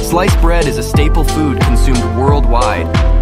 Sliced bread is a staple food consumed worldwide.